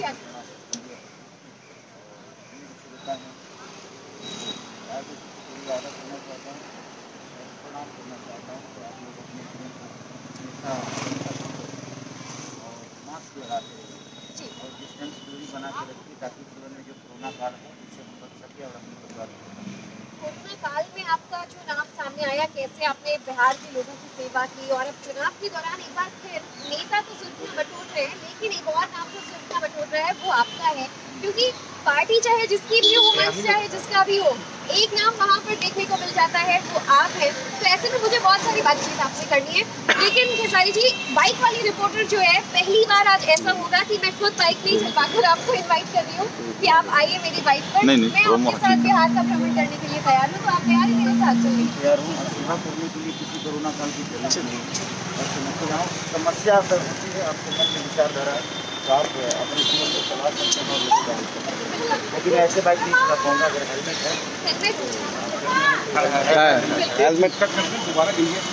क्या मास्क लगाते रहिए और डिस्टेंस दूरी बना के रखिए ताकि जीवन में जो कोरोना काल है उससे हम बच सके और अपने परिवार को। कोरोना काल में आपका जो नाम सामने आया, कैसे आपने बिहार के लोगों की सेवा की, और अब चुनाव के दौरान एक बार फिर नेता तो सुर्खियां बटोर रहे हैं, लेकिन एक और नाम जो सुर्खियां बटोर रहा है वो आपका है, क्योंकि पार्टी चाहे जिसकी भी हो, मंच चाहे जिसका भी हो, एक नाम वहाँ पर देखने को मिल जाता है, वो आप हैं। तो ऐसे में मुझे बहुत सारी बातचीत आपसे करनी है, लेकिन खेसारी जी, बाइक वाली रिपोर्टर जो है, पहली बार आज ऐसा होगा कि मैं खुद बाइक नहीं चलवाकर आपको इन्वाइट कर रही हूँ कि आप आइए मेरी बाइक पर। मैं आपके साथ बिहार का भ्रमण करने के लिए तैयार हूँ, तो आप तैयार हैं मेरे साथ चलने? तैयार हूँ। सेवा करने के लिए किसी कोरोना काल की जरूरत नहीं है। समस्या अगर होती है, आपके मन में विचारधारा है तो आप अपने जीवन को चला सकते हैं और लेकिन ऐसे बाइक नहीं चला पाऊंगा अगर हेलमेट है। हेलमेट कट करके दोबारा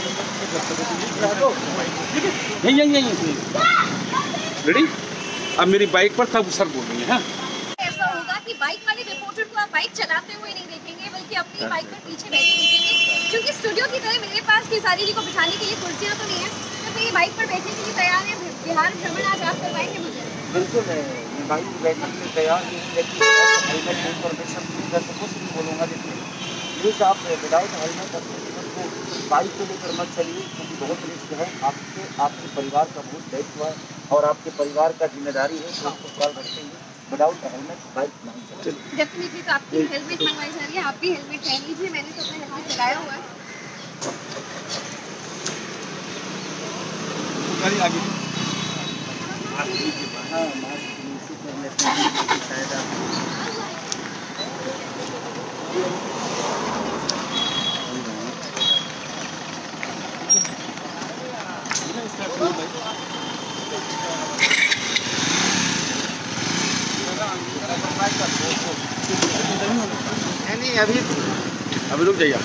रेडी। अब मेरी बाइक पर सब सर बोल रही है। ऐसा होगा कि बाइक वाले रिपोर्टर को आप बाइक चलाते हुए नहीं देखेंगे, बल्कि अपनी बाइक पर पीछे बैठे देखेंगे, क्योंकि स्टूडियो की तरह मेरे पास खेसारी जी को बिठाने के लिए कुर्सियां तो नहीं है, तो मेरी बाइक पर बैठने के लिए तैयार है। बिहार भ्रमण आज आप करवाएंगे मुझे? बिल्कुल मैं बाइक पर बैठने के लिए तैयार हूँ, लेकिन हेलमेट इन्फॉर्मेशन मैं तो कुछ नहीं बोलूँगा। लेकिन प्लीज़ आप विदाउट हेलमेट अपने जीवन को बाइक को लेकर मत चलिए, क्योंकि बहुत रिस्क है। आपके परिवार का बहुत दायित्व है और आपके परिवार का जिम्मेदारी है कि आपको ख्याल रखते हुए विदाउट हेलमेट बाइक नहीं चलाएं। डेफिनेटली, तो आपकी हेलमेट मंगवाई जा रही है, आप भी हेलमेट पहन लीजिए। मैंने तो अपना हेलमेट लगाया हुआ है। हाँ, मास्क इशू कर लेते हैं शायद आप नहीं अभी रुक जाइए।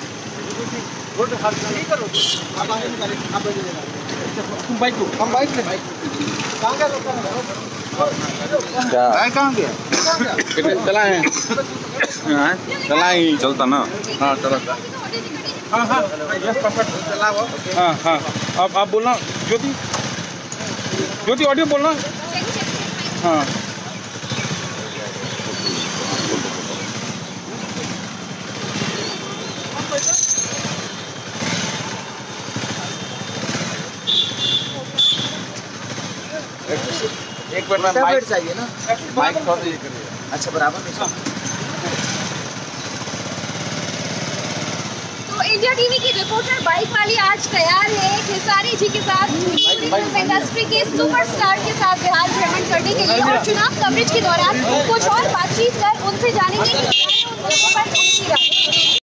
तुम बाइक को हम बाइक में कहाँ गया चलाए चलाए चलता ना। हाँ चला। हाँ हाँ हाँ हाँ। अब आप बोलना ज्योति ऑडियो बोलना। हाँ एक बार माइक चाहिए ना, माइक थोड़ा ये करिए। अच्छा बराबर में। तो इंडिया टीवी की रिपोर्टर बाइक वाली आज तैयार है खेसारी जी के साथ, फिल्म इंडस्ट्री के सुपरस्टार के साथ बिहार भ्रमण करने के लिए, और चुनाव कवरेज के दौरान कुछ और बातचीत कर उनसे जानेंगे कि